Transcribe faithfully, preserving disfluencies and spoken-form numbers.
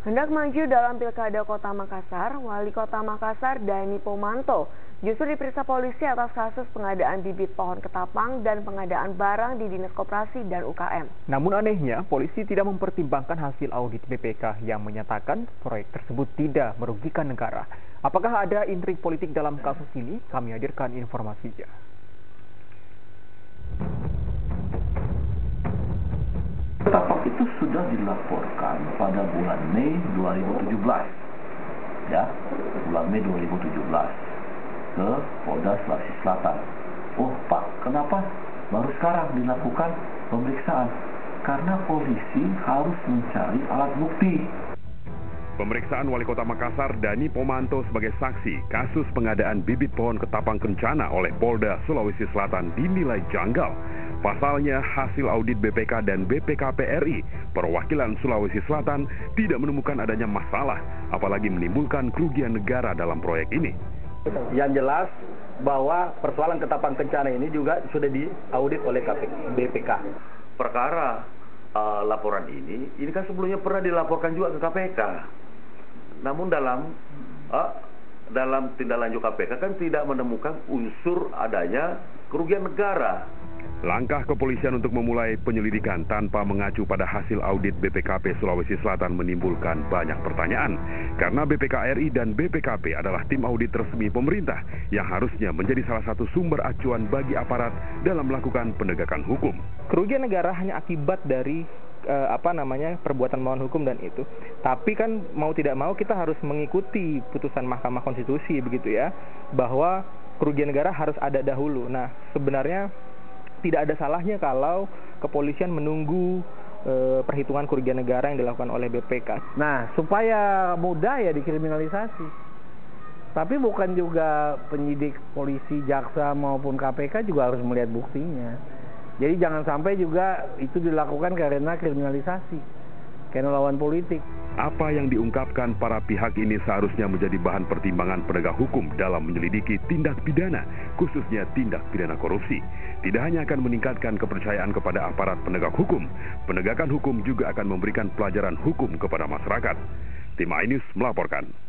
Hendak maju dalam Pilkada Kota Makassar, Wali Kota Makassar Dani Pomanto justru diperiksa polisi atas kasus pengadaan bibit pohon ketapang dan pengadaan barang di Dinas Koperasi dan U K M. Namun anehnya, polisi tidak mempertimbangkan hasil audit B P K yang menyatakan proyek tersebut tidak merugikan negara. Apakah ada intrik politik dalam kasus ini? Kami hadirkan informasinya. Ketapang itu sudah dilaporkan pada bulan Mei dua ribu tujuh belas, ya, bulan Mei dua ribu tujuh belas ke Polda Sulawesi Selatan. Oh Pak, kenapa baru sekarang dilakukan pemeriksaan? Karena polisi harus mencari alat bukti. Pemeriksaan Wali Kota Makassar Dani Pomanto sebagai saksi kasus pengadaan bibit pohon ketapang kencana oleh Polda Sulawesi Selatan dinilai janggal. Pasalnya, hasil audit B P K dan B P K P R I perwakilan Sulawesi Selatan tidak menemukan adanya masalah, apalagi menimbulkan kerugian negara dalam proyek ini. Yang jelas bahwa persoalan ketapang kencana ini juga sudah diaudit oleh B P K. Perkara uh, laporan ini, ini kan sebelumnya pernah dilaporkan juga ke K P K. Namun dalam uh, dalam tindak lanjut K P K kan tidak menemukan unsur adanya kerugian negara. Langkah kepolisian untuk memulai penyelidikan tanpa mengacu pada hasil audit B P K P Sulawesi Selatan menimbulkan banyak pertanyaan. Karena B P K R I dan B P K P adalah tim audit resmi pemerintah yang harusnya menjadi salah satu sumber acuan bagi aparat dalam melakukan penegakan hukum. Kerugian negara hanya akibat dari eh, apa namanya perbuatan melawan hukum dan itu. Tapi kan mau tidak mau kita harus mengikuti putusan Mahkamah Konstitusi begitu ya, bahwa kerugian negara harus ada dahulu. Nah, sebenarnya tidak ada salahnya kalau kepolisian menunggu e, perhitungan kerugian negara yang dilakukan oleh B P K. Nah, supaya mudah ya dikriminalisasi. Tapi bukan juga penyidik, polisi, jaksa maupun K P K juga harus melihat buktinya. Jadi jangan sampai juga itu dilakukan karena kriminalisasi, karena lawan politik. Apa yang diungkapkan para pihak ini seharusnya menjadi bahan pertimbangan penegak hukum dalam menyelidiki tindak pidana, khususnya tindak pidana korupsi. Tidak hanya akan meningkatkan kepercayaan kepada aparat penegak hukum, penegakan hukum juga akan memberikan pelajaran hukum kepada masyarakat. Tim iNews melaporkan.